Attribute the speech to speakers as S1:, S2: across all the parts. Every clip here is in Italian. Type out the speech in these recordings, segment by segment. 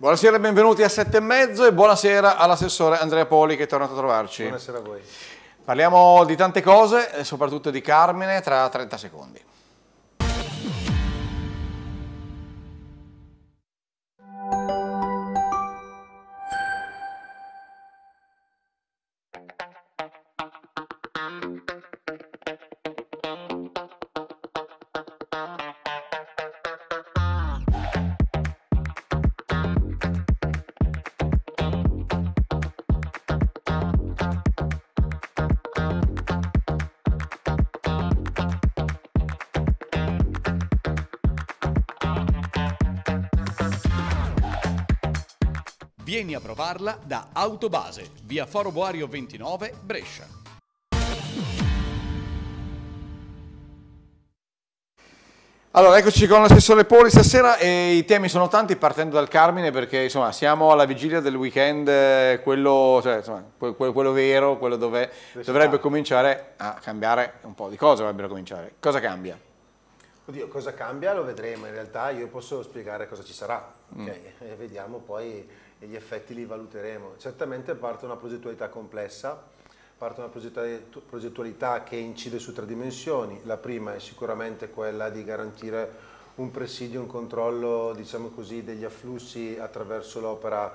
S1: Buonasera e benvenuti a 7:30 e buonasera all'assessore Andrea Poli che è tornato a trovarci.
S2: Buonasera a voi.
S1: Parliamo di tante cose e soprattutto di Carmine tra 30 secondi.
S3: Vieni a provarla da Autobase, via Foro Boario 29, Brescia.
S1: Allora, eccoci con l'assessore Poli stasera e i temi sono tanti partendo dal Carmine perché insomma siamo alla vigilia del weekend, quello vero, quello dove dovrebbe cominciare a cambiare un po' di cose, dovrebbero cominciare. Cosa cambia?
S2: Oddio, cosa cambia lo vedremo, in realtà io posso spiegare cosa ci sarà, okay? E vediamo poi gli effetti li valuteremo. Certamente parte una progettualità complessa, parte una progettualità che incide su 3 dimensioni. La prima è sicuramente quella di garantire un presidio, un controllo, diciamo così, degli afflussi attraverso l'opera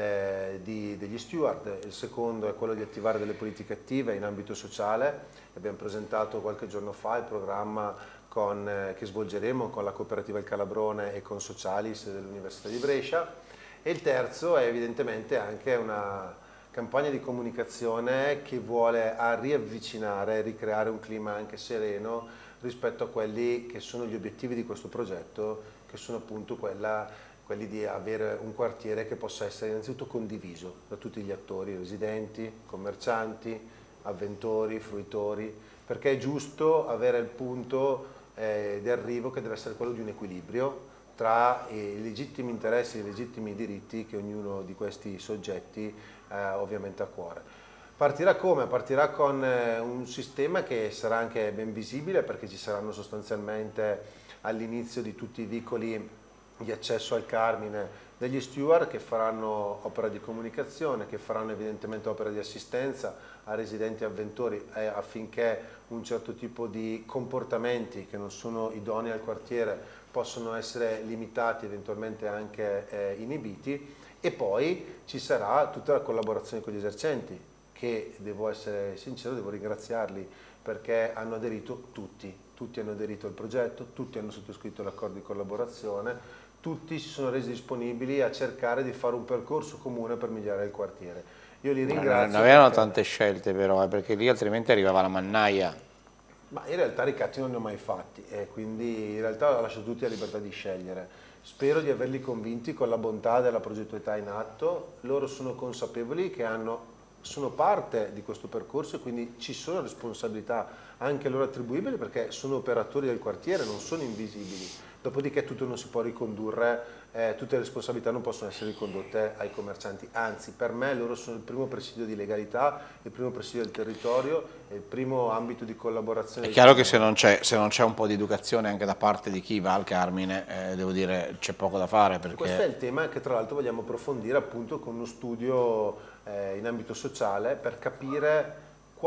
S2: degli steward. Il secondo è quello di attivare delle politiche attive in ambito sociale. Abbiamo presentato qualche giorno fa il programma che svolgeremo con la cooperativa Il Calabrone e con Socialis dell'Università di Brescia. E il terzo è evidentemente anche una campagna di comunicazione che vuole riavvicinare e ricreare un clima anche sereno rispetto a quelli che sono gli obiettivi di questo progetto, che sono appunto quelli di avere un quartiere che possa essere innanzitutto condiviso da tutti gli attori, residenti, commercianti, avventori, fruitori, perché è giusto avere il punto di arrivo che deve essere quello di un equilibrio tra i legittimi interessi e i legittimi diritti che ognuno di questi soggetti ovviamente ha a cuore. Partirà come? Partirà con un sistema che sarà anche ben visibile perché ci saranno sostanzialmente all'inizio di tutti i vicoli di accesso al Carmine degli steward che faranno opera di comunicazione, che faranno evidentemente opera di assistenza a residenti e avventori affinché un certo tipo di comportamenti che non sono idonei al quartiere possono essere limitati, eventualmente anche inibiti, e poi ci sarà tutta la collaborazione con gli esercenti che, devo essere sincero, devo ringraziarli perché hanno aderito tutti hanno aderito al progetto, tutti hanno sottoscritto l'accordo di collaborazione, tutti si sono resi disponibili a cercare di fare un percorso comune per migliorare il quartiere. Io li ringrazio.
S1: Non avevano tante scelte però, perché lì altrimenti arrivava la mannaia.
S2: Ma in realtà ricatti non ne ho mai fatti e quindi in realtà ho lasciato tutti la libertà di scegliere. Spero di averli convinti con la bontà della progettualità in atto. Loro sono consapevoli che sono parte di questo percorso e quindi ci sono responsabilità anche loro attribuibili perché sono operatori del quartiere, non sono invisibili. Dopodiché tutto non si può ricondurre, tutte le responsabilità non possono essere ricondotte ai commercianti, anzi per me loro sono il primo presidio di legalità, il primo presidio del territorio, il primo ambito di collaborazione.
S1: È chiaro che se non c'è un po' di educazione anche da parte di chi va al Carmine, devo dire c'è poco da fare. Perché
S2: questo è il tema che tra l'altro vogliamo approfondire appunto con uno studio in ambito sociale per capire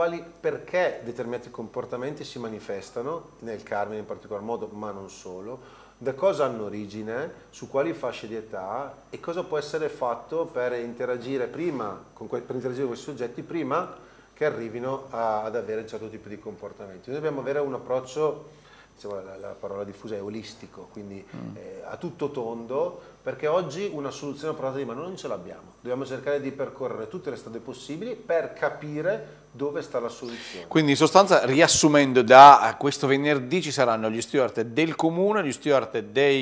S2: perché determinati comportamenti si manifestano nel Carmine in particolar modo, ma non solo, da cosa hanno origine, su quali fasce di età e cosa può essere fatto per interagire con questi soggetti prima che arrivino ad avere un certo tipo di comportamenti. Noi dobbiamo avere un approccio, diciamo, la parola diffusa è olistico, quindi a tutto tondo, perché oggi una soluzione a portata di mano non ce l'abbiamo. Dobbiamo cercare di percorrere tutte le strade possibili per capire dove sta la soluzione.
S1: Quindi in sostanza, riassumendo, da questo venerdì ci saranno gli steward del comune, gli steward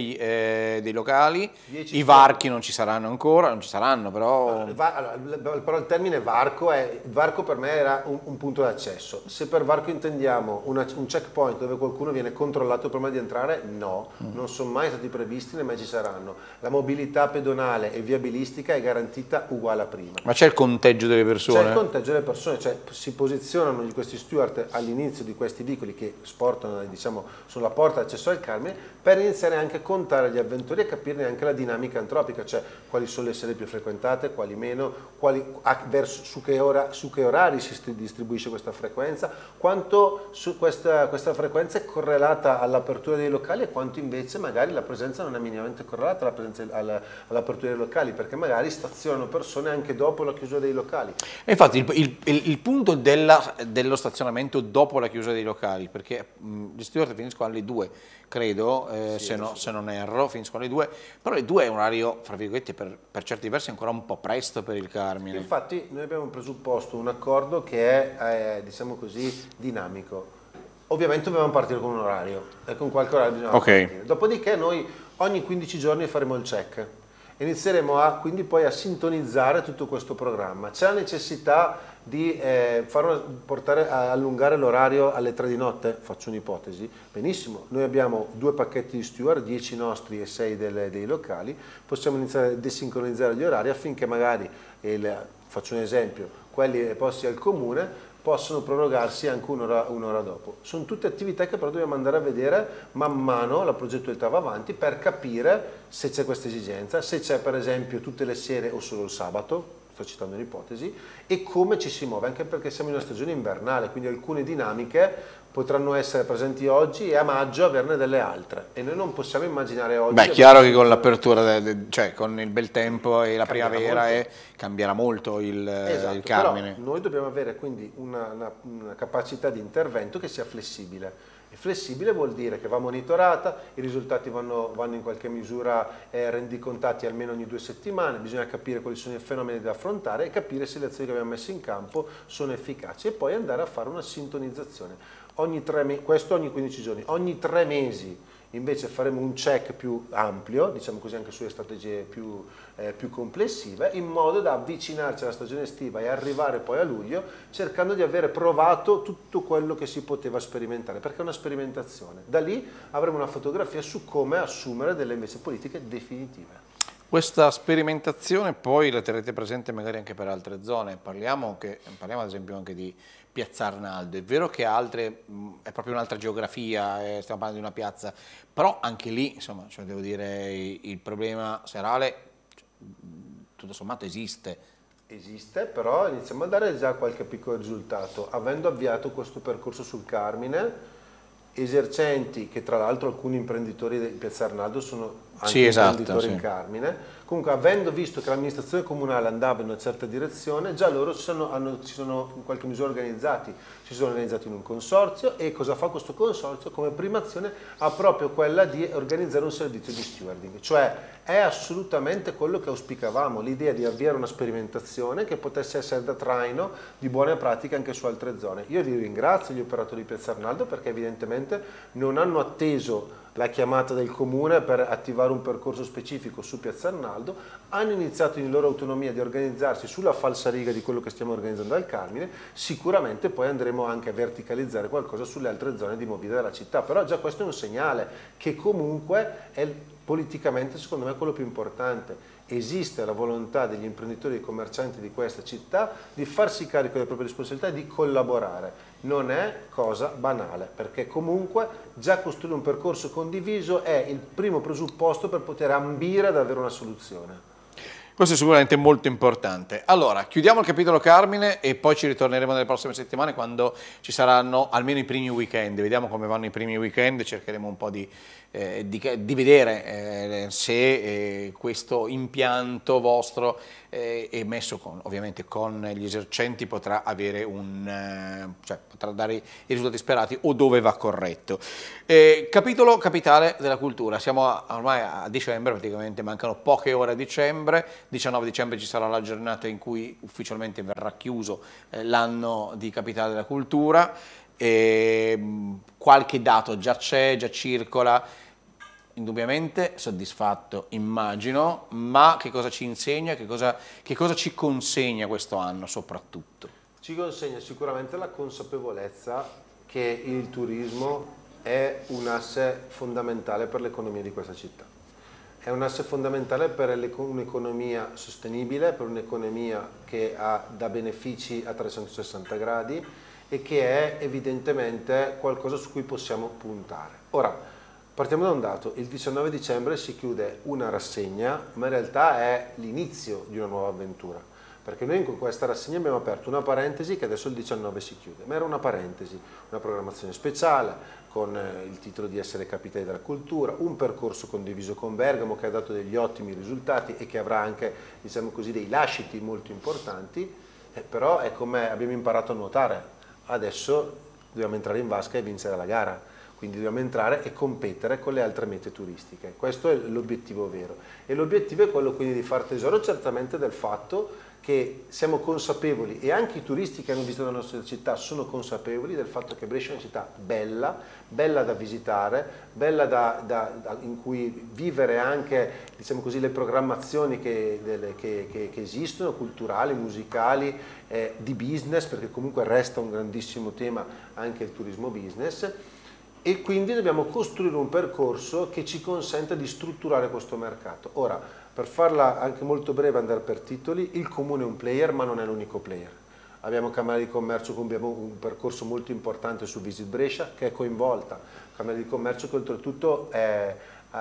S1: dei locali, i varchi non ci saranno ancora, non ci saranno però...
S2: Però il termine varco per me era un punto d'accesso. Se per varco intendiamo un checkpoint dove qualcuno viene controllato prima di entrare, no, non sono mai stati previsti né mai ci saranno. La mobilità pedonale e viabilistica è garantita uguale a prima.
S1: Ma c'è il conteggio delle persone?
S2: C'è il conteggio delle persone, cioè si posizionano questi steward all'inizio di questi vicoli che sportano, diciamo, sulla porta d'accesso al Carmine, per iniziare anche a contare gli avventori e capirne anche la dinamica antropica, cioè quali sono le sede più frequentate, quali meno, su che orari si distribuisce questa frequenza, quanto su questa frequenza è correlata all'apertura dei locali e quanto invece magari la presenza non è minimamente correlata all'apertura dei locali, perché magari stazionano persone anche dopo la chiusura dei locali.
S1: E infatti il punto dello stazionamento dopo la chiusura dei locali, perché gli steward finiscono alle 2, credo,
S2: Sì,
S1: se non erro, finiscono alle 2, però le 2 è un orario, fra virgolette, per certi versi ancora un po' presto per il Carmine.
S2: Infatti noi abbiamo presupposto un accordo che è diciamo così, dinamico. Ovviamente dobbiamo partire con un orario e con qualche orario bisogna partire. Dopodiché noi ogni 15 giorni faremo il check. Inizieremo quindi poi a sintonizzare tutto questo programma. C'è la necessità di allungare l'orario alle 3 di notte? Faccio un'ipotesi. Benissimo, noi abbiamo 2 pacchetti di steward, 10 nostri e 6 dei locali, possiamo iniziare a desincronizzare gli orari affinché magari, faccio un esempio, quelli posti al comune possono prorogarsi anche un'ora dopo. Sono tutte attività che però dobbiamo andare a vedere man mano, la progettualità va avanti, per capire se c'è questa esigenza, se c'è per esempio tutte le sere o solo il sabato, sto citando un'ipotesi, e come ci si muove, anche perché siamo in una stagione invernale, quindi alcune dinamiche potranno essere presenti oggi e a maggio averne delle altre, e noi non possiamo immaginare oggi...
S1: Beh, è chiaro che con l'apertura, cioè con il bel tempo e la primavera cambierà molto il Carmine.
S2: Però noi dobbiamo avere quindi una capacità di intervento che sia flessibile. E flessibile vuol dire che va monitorata, i risultati vanno in qualche misura rendicontati almeno ogni 2 settimane, bisogna capire quali sono i fenomeni da affrontare e capire se le azioni che abbiamo messo in campo sono efficaci, e poi andare a fare una sintonizzazione. Questo ogni 15 giorni, ogni 3 mesi invece faremo un check più ampio, diciamo così, anche sulle strategie più complessive, in modo da avvicinarci alla stagione estiva e arrivare poi a luglio cercando di avere provato tutto quello che si poteva sperimentare, perché è una sperimentazione. Da lì avremo una fotografia su come assumere delle invece politiche definitive.
S1: Questa sperimentazione poi la terrete presente magari anche per altre zone, parliamo ad esempio anche di Piazza Arnaldo. È vero che è proprio un'altra geografia, stiamo parlando di una piazza, però anche lì, insomma, cioè devo dire, il problema serale, tutto sommato, esiste.
S2: Esiste, però iniziamo a dare già qualche piccolo risultato. Avendo avviato questo percorso sul Carmine, esercenti, che tra l'altro alcuni imprenditori di Piazza Arnaldo sono anche imprenditori in Carmine, comunque avendo visto che l'amministrazione comunale andava in una certa direzione, già loro si sono in qualche misura organizzati, si sono organizzati in un consorzio. E cosa fa questo consorzio? Come prima azione ha proprio quella di organizzare un servizio di stewarding, cioè è assolutamente quello che auspicavamo, l'idea di avviare una sperimentazione che potesse essere da traino di buone pratiche anche su altre zone. Io li ringrazio gli operatori di Piazza Arnaldo, perché evidentemente non hanno atteso la chiamata del comune per attivare un percorso specifico su Piazza Arnaldo, hanno iniziato in loro autonomia di organizzarsi sulla falsariga di quello che stiamo organizzando al Carmine. Sicuramente poi andremo anche a verticalizzare qualcosa sulle altre zone di mobilità della città, però già questo è un segnale che comunque è politicamente, secondo me, quello più importante. Esiste la volontà degli imprenditori e dei commercianti di questa città di farsi carico delle proprie responsabilità e di collaborare. Non è cosa banale, perché comunque già costruire un percorso condiviso è il primo presupposto per poter ambire ad avere una soluzione.
S1: Questo è sicuramente molto importante. Allora, chiudiamo il capitolo Carmine e poi ci ritorneremo nelle prossime settimane, quando ci saranno almeno i primi weekend. Vediamo come vanno i primi weekend, cercheremo un po' di vedere se questo impianto vostro messo ovviamente con gli esercenti potrà avere cioè potrà dare i risultati sperati o dove va corretto. Capitolo capitale della cultura. Siamo ormai a dicembre, praticamente mancano poche ore a dicembre. 19 dicembre ci sarà la giornata in cui ufficialmente verrà chiuso l'anno di Capitale della Cultura. Qualche dato già c'è, già circola. Indubbiamente soddisfatto, immagino, ma che cosa ci insegna, che cosa ci consegna questo anno soprattutto?
S2: Ci consegna sicuramente la consapevolezza che il turismo è un asse fondamentale per l'economia di questa città. È un asse fondamentale per un'economia sostenibile, per un'economia che dà benefici a 360 gradi e che è evidentemente qualcosa su cui possiamo puntare. Ora, partiamo da un dato: il 19 dicembre si chiude una rassegna, ma in realtà è l'inizio di una nuova avventura. Perché noi con questa rassegna abbiamo aperto una parentesi che adesso il 19 si chiude, ma era una parentesi, una programmazione speciale con il titolo di essere capitali della cultura, un percorso condiviso con Bergamo che ha dato degli ottimi risultati e che avrà anche, diciamo così, dei lasciti molto importanti, però è come abbiamo imparato a nuotare, adesso dobbiamo entrare in vasca e vincere la gara. Quindi dobbiamo entrare e competere con le altre mete turistiche. Questo è l'obiettivo vero. E l'obiettivo è quello quindi di far tesoro certamente del fatto che siamo consapevoli, e anche i turisti che hanno visitato la nostra città sono consapevoli del fatto che Brescia è una città bella, bella da visitare, bella in cui vivere anche, diciamo così, le programmazioni che esistono, culturali, musicali, di business, perché comunque resta un grandissimo tema anche il turismo business. E quindi dobbiamo costruire un percorso che ci consenta di strutturare questo mercato. Ora, per farla anche molto breve, andare per titoli, il Comune è un player, ma non è l'unico player. Abbiamo Camera di Commercio, abbiamo un percorso molto importante su Visit Brescia che è coinvolta. Camera di Commercio che oltretutto è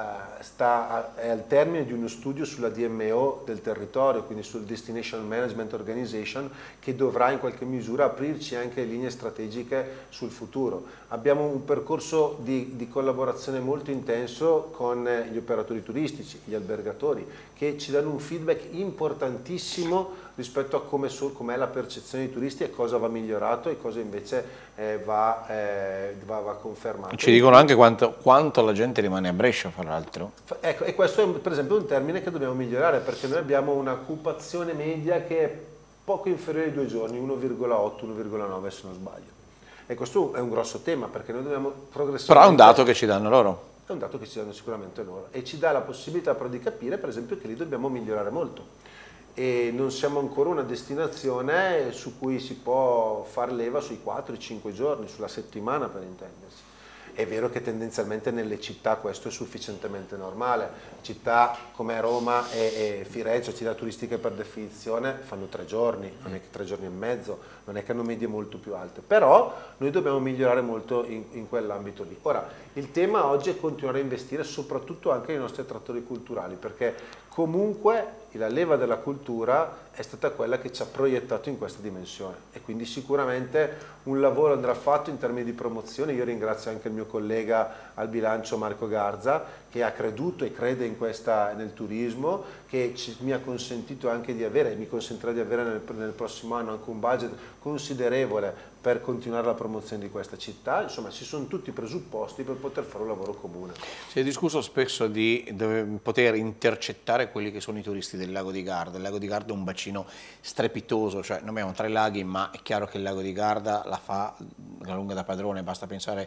S2: al termine di uno studio sulla DMO del territorio, quindi sul Destination Management Organization, che dovrà in qualche misura aprirci anche linee strategiche sul futuro. Abbiamo un percorso di collaborazione molto intenso con gli operatori turistici, gli albergatori, che ci danno un feedback importantissimo rispetto a com'è la percezione dei turisti e cosa va migliorato e cosa invece va confermato.
S1: Ci dicono anche quanto la gente rimane a Brescia, fra l'altro.
S2: Ecco, e questo è per esempio un termine che dobbiamo migliorare, perché noi abbiamo un'occupazione media che è poco inferiore ai 2 giorni, 1,8, 1,9 se non sbaglio. E questo è un grosso tema, perché noi dobbiamo progressivamente...
S1: Però è un dato che ci danno loro.
S2: È un dato che ci danno sicuramente loro e ci dà la possibilità però di capire per esempio che lì dobbiamo migliorare molto. E non siamo ancora una destinazione su cui si può far leva sui 4-5 giorni, sulla settimana per intendersi. È vero che tendenzialmente nelle città questo è sufficientemente normale, città come Roma e Firenze, città turistiche per definizione, fanno 3 giorni, non è che 3 giorni e mezzo, non è che hanno medie molto più alte, però noi dobbiamo migliorare molto in quell'ambito lì. Ora, il tema oggi è continuare a investire soprattutto anche nei nostri attrattori culturali, perché comunque la leva della cultura è stata quella che ci ha proiettato in questa dimensione e quindi sicuramente un lavoro andrà fatto in termini di promozione. Io ringrazio anche il mio collega al bilancio Marco Garza che ha creduto e crede nel turismo, che mi ha consentito anche di avere, mi consentirà di avere nel prossimo anno anche un budget considerevole per continuare la promozione di questa città. Insomma, ci sono tutti i presupposti per poter fare un lavoro comune.
S1: Si è discusso spesso di poter intercettare quelli che sono i turisti del lago di Garda. Il lago di Garda è un bacino strepitoso, cioè noi abbiamo 3 laghi, ma è chiaro che il lago di Garda la fa la lunga da padrone, basta pensare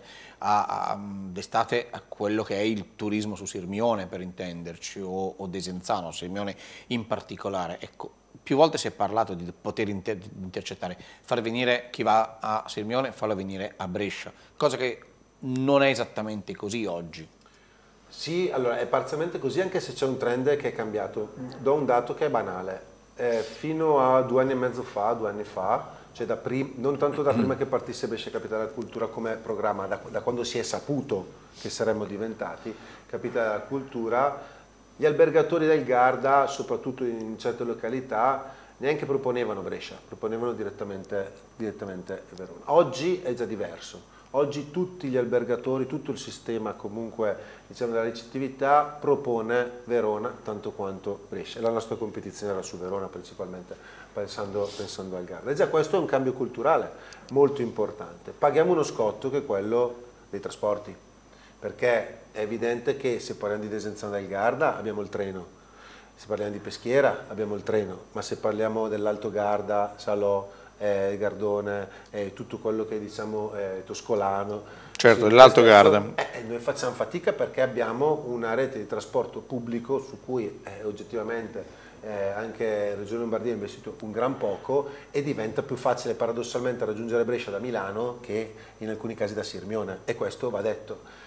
S1: d'estate a quello che è il turismo su Sirmione, per intenderci, o Desenzano, Sirmione in particolare. Ecco, più volte si è parlato di poter intercettare, far venire chi va a Sirmione, farlo venire a Brescia, cosa che non è esattamente così oggi.
S2: Sì, allora è parzialmente così, anche se c'è un trend che è cambiato. Do un dato che è banale. Fino a 2 anni e mezzo fa, 2 anni fa, cioè non tanto da prima che partisse Brescia Capitale della Cultura come programma, da quando si è saputo che saremmo diventati Capitale della Cultura, gli albergatori del Garda, soprattutto in certe località, neanche proponevano Brescia, proponevano direttamente Verona. Oggi è già diverso. Oggi tutti gli albergatori, tutto il sistema comunque diciamo, della ricettività propone Verona tanto quanto Brescia. La nostra competizione era su Verona principalmente, pensando al Garda. E già questo è un cambio culturale molto importante. Paghiamo uno scotto che è quello dei trasporti, perché è evidente che se parliamo di Desenzano del Garda abbiamo il treno, se parliamo di Peschiera abbiamo il treno, ma se parliamo dell'Alto Garda, Salò, Gardone, tutto quello che diciamo toscolano.
S1: Certo, dell'Alto Garda.
S2: Noi facciamo fatica perché abbiamo una rete di trasporto pubblico su cui oggettivamente anche Regione Lombardia ha investito un gran poco e diventa più facile paradossalmente raggiungere Brescia da Milano che in alcuni casi da Sirmione, e questo va detto.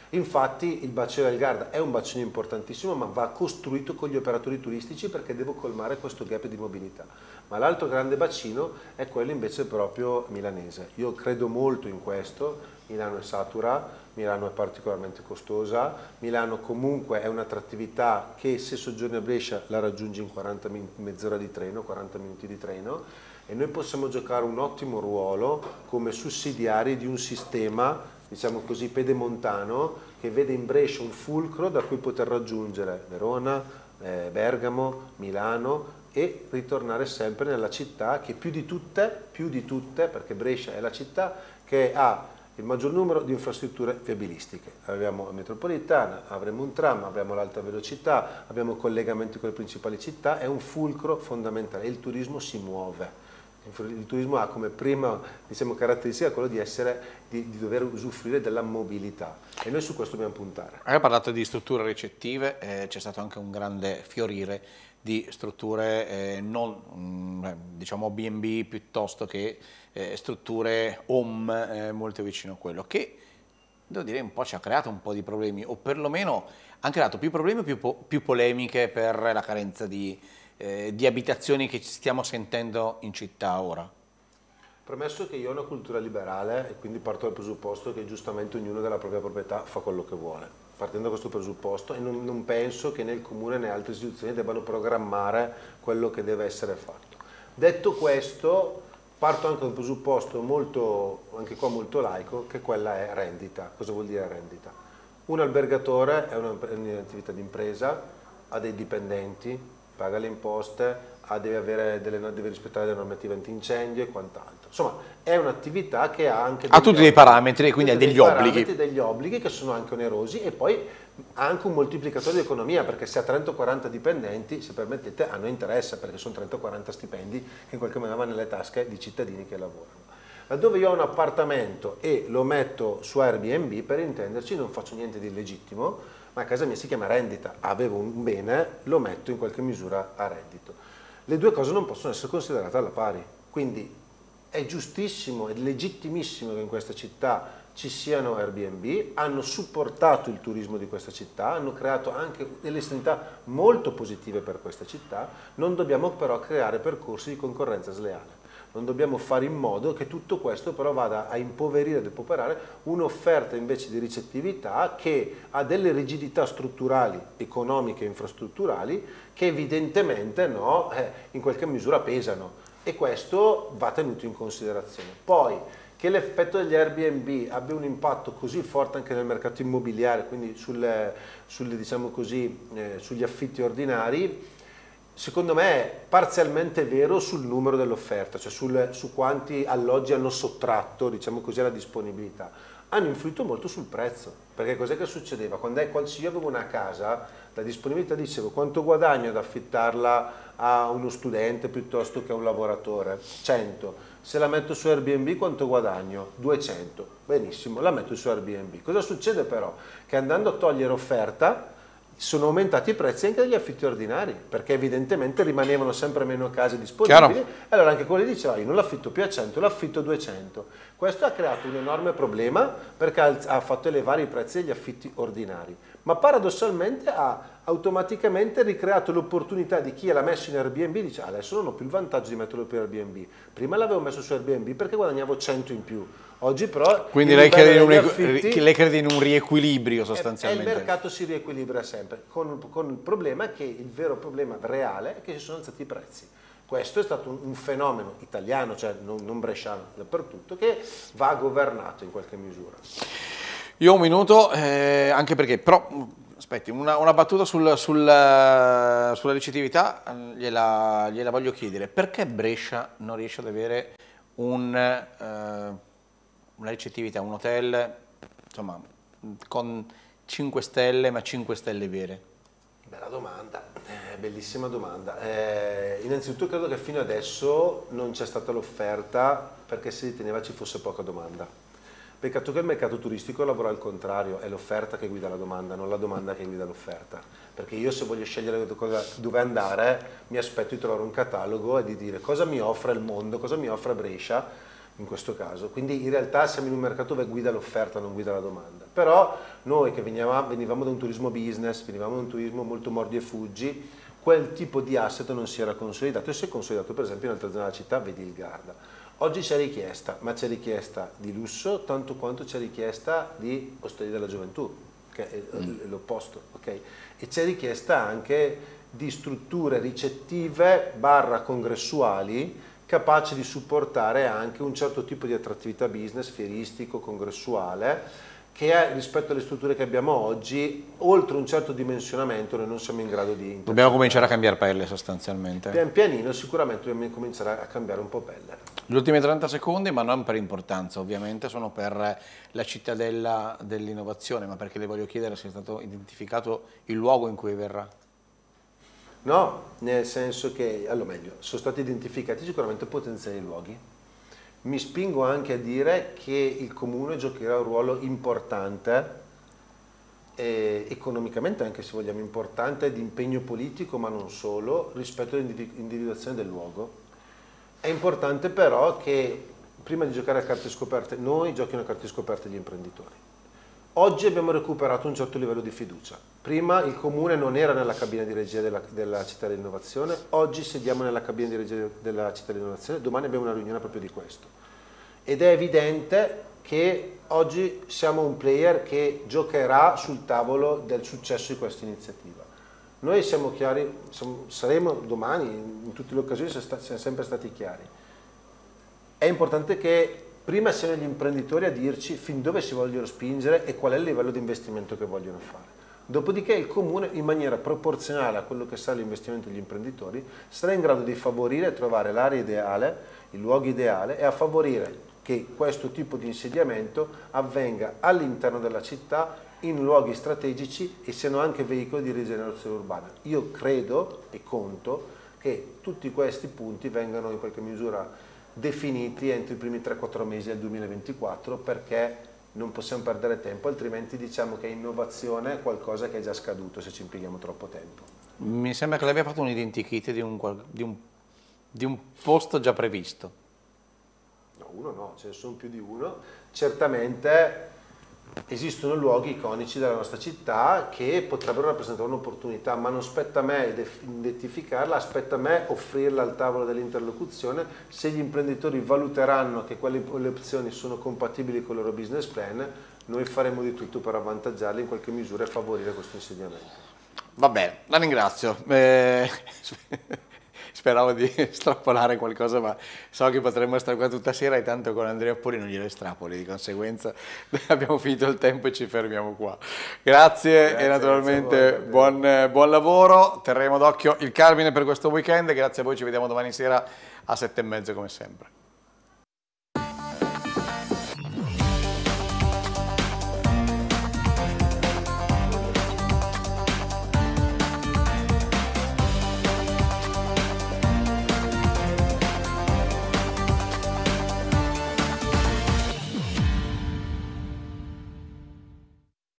S2: Infatti il bacino del Garda è un bacino importantissimo, ma va costruito con gli operatori turistici perché devo colmare questo gap di mobilità. Ma l'altro grande bacino è quello invece proprio milanese. Io credo molto in questo. Milano è satura, Milano è particolarmente costosa, Milano comunque è un'attrattività che se soggiorni a Brescia la raggiungi in 40 mezz'ora di treno, 40 minuti di treno, e noi possiamo giocare un ottimo ruolo come sussidiari di un sistema, diciamo così, pedemontano, che vede in Brescia un fulcro da cui poter raggiungere Verona, Bergamo, Milano e ritornare sempre nella città che più di tutte, perché Brescia è la città che ha il maggior numero di infrastrutture viabilistiche. Abbiamo la metropolitana, avremo un tram, abbiamo l'alta velocità, abbiamo collegamenti con le principali città, è un fulcro fondamentale. Il turismo si muove. Il turismo ha come prima, diciamo, caratteristica quello di dover usufruire della mobilità, e noi su questo dobbiamo puntare.
S1: Hai parlato di strutture ricettive, c'è stato anche un grande fiorire di strutture diciamo B&B piuttosto che strutture home molto vicino a quello, che devo dire un po' ci ha creato un po' di problemi, o perlomeno ha creato più problemi, più polemiche per la carenza di abitazioni che stiamo sentendo in città ora.
S2: Premesso che io ho una cultura liberale e quindi parto dal presupposto che giustamente ognuno della propria proprietà fa quello che vuole, partendo da questo presupposto, e non penso che né il Comune né altre istituzioni debbano programmare quello che deve essere fatto. Detto questo, parto anche da un presupposto molto, anche qua molto laico, che quella è rendita. Cosa vuol dire rendita? Un albergatore è un'attività di impresa, ha dei dipendenti, paga le imposte, deve rispettare le normative antincendio e quant'altro. Insomma, è un'attività che ha anche
S1: tutti dei parametri, quindi ha degli obblighi.
S2: Degli obblighi che sono anche onerosi, e poi ha anche un moltiplicatore di economia, perché se ha 30 o 40 dipendenti, se permettete, a noi interessa, perché sono 30 o 40 stipendi che in qualche modo vanno nelle tasche di cittadini che lavorano. Laddove io ho un appartamento e lo metto su Airbnb, per intenderci, non faccio niente di illegittimo, ma a casa mia si chiama rendita. Avevo un bene, lo metto in qualche misura a reddito. Le due cose non possono essere considerate alla pari, quindi è giustissimo e legittimissimo che in questa città ci siano Airbnb, hanno supportato il turismo di questa città, hanno creato anche delle esternità molto positive per questa città. Non dobbiamo però creare percorsi di concorrenza sleale. Non dobbiamo fare in modo che tutto questo però vada a impoverire e depauperare un'offerta invece di ricettività che ha delle rigidità strutturali, economiche e infrastrutturali che evidentemente in qualche misura pesano, e questo va tenuto in considerazione. Poi che l'effetto degli Airbnb abbia un impatto così forte anche nel mercato immobiliare, quindi diciamo così, sugli affitti ordinari, secondo me è parzialmente vero sul numero dell'offerta, cioè su quanti alloggi hanno sottratto, diciamo così, alla disponibilità. Hanno influito molto sul prezzo, perché cos'è che succedeva? Quando io avevo una casa, la disponibilità dicevo quanto guadagno ad affittarla a uno studente piuttosto che a un lavoratore? 100. Se la metto su Airbnb quanto guadagno? 200. Benissimo, la metto su Airbnb. Cosa succede però? Che andando a togliere offerta, sono aumentati i prezzi anche degli affitti ordinari, perché evidentemente rimanevano sempre meno case disponibili. Chiaro. Allora anche quelli dicevano: io non l'affitto più a 100, l'affitto a 200. Questo ha creato un enorme problema, perché ha fatto elevare i prezzi degli affitti ordinari, ma paradossalmente ha automaticamente ricreato l'opportunità di chi l'ha messo in Airbnb, dice: adesso non ho più il vantaggio di metterlo per Airbnb, prima l'avevo messo su Airbnb perché guadagnavo 100 in più. Oggi però...
S1: Quindi lei crede in un riequilibrio sostanzialmente.
S2: Il mercato si riequilibra sempre, con il problema che il vero problema reale è che si sono alzati i prezzi. Questo è stato un fenomeno italiano, cioè non bresciano, dappertutto, che va governato in qualche misura.
S1: Io ho un minuto, anche perché, però, aspetti, una battuta sulla ricettività gliela voglio chiedere. Perché Brescia non riesce ad avere una ricettività, un hotel, insomma, con 5 stelle, ma 5 stelle vere?
S2: Bella domanda, bellissima domanda. Innanzitutto credo che fino adesso non c'è stata l'offerta perché si riteneva ci fosse poca domanda. Peccato che il mercato turistico lavora al contrario, è l'offerta che guida la domanda, non la domanda che guida l'offerta. Perché io, se voglio scegliere dove andare, mi aspetto di trovare un catalogo e di dire cosa mi offre il mondo, cosa mi offre Brescia, in questo caso. Quindi in realtà siamo in un mercato dove guida l'offerta, non guida la domanda. Però noi che venivamo da un turismo business, venivamo da un turismo molto mordi e fuggi, quel tipo di asset non si era consolidato e si è consolidato per esempio in altre zone della città, vedi il Garda. Oggi c'è richiesta, ma c'è richiesta di lusso tanto quanto c'è richiesta di osteria della gioventù, che è l'opposto, ok? E c'è richiesta anche di strutture ricettive / congressuali capaci di supportare anche un certo tipo di attrattività business, fieristico, congressuale, che è, rispetto alle strutture che abbiamo oggi, oltre un certo dimensionamento noi non siamo in grado di...
S1: Dobbiamo cominciare a cambiare pelle sostanzialmente.
S2: Pian pianino sicuramente dobbiamo cominciare a cambiare un po' pelle.
S1: Gli ultimi 30 secondi, ma non per importanza ovviamente, sono per la cittadella dell'innovazione, ma perché le voglio chiedere se è stato identificato il luogo in cui verrà.
S2: No, nel senso che, allora meglio, sono stati identificati sicuramente potenziali luoghi. Mi spingo anche a dire che il comune giocherà un ruolo importante, economicamente anche se vogliamo importante, di impegno politico ma non solo, rispetto all'individuazione del luogo. È importante però che prima di giocare a carte scoperte, noi giochino a carte scoperte gli imprenditori. Oggi abbiamo recuperato un certo livello di fiducia. Prima il comune non era nella cabina di regia della città dell'innovazione, oggi sediamo nella cabina di regia della città dell'innovazione, domani abbiamo una riunione proprio di questo. Ed è evidente che oggi siamo un player che giocherà sul tavolo del successo di questa iniziativa. Noi siamo chiari, saremo domani, in tutte le occasioni siamo sempre stati chiari. È importante che prima siano gli imprenditori a dirci fin dove si vogliono spingere e qual è il livello di investimento che vogliono fare. Dopodiché il comune, in maniera proporzionale a quello che sarà l'investimento degli imprenditori, sarà in grado di favorire e trovare l'area ideale, il luogo ideale e a favorire che questo tipo di insediamento avvenga all'interno della città, in luoghi strategici e siano anche veicoli di rigenerazione urbana. Io credo e conto che tutti questi punti vengano in qualche misura definiti entro i primi 3-4 mesi del 2024, perché non possiamo perdere tempo, altrimenti diciamo che innovazione è qualcosa che è già scaduto se ci impieghiamo troppo tempo.
S1: Mi sembra che lei abbia fatto un identikit di un posto già previsto.
S2: No, uno no, ce ne sono più di uno. Certamente esistono luoghi iconici della nostra città che potrebbero rappresentare un'opportunità, ma non spetta a me identificarla, aspetta a me offrirla al tavolo dell'interlocuzione. Se gli imprenditori valuteranno che quelle opzioni sono compatibili con il loro business plan, noi faremo di tutto per avvantaggiarli in qualche misura e favorire questo insediamento.
S1: Va bene, la ringrazio. Speravo di estrapolare qualcosa, ma so che potremmo stare qua tutta sera e tanto con Andrea Poli non glielo estrapoli, di conseguenza abbiamo finito il tempo e ci fermiamo qua. Grazie e naturalmente buon lavoro, terremo d'occhio il Carmine per questo weekend, grazie a voi, ci vediamo domani sera a 7:30 come sempre.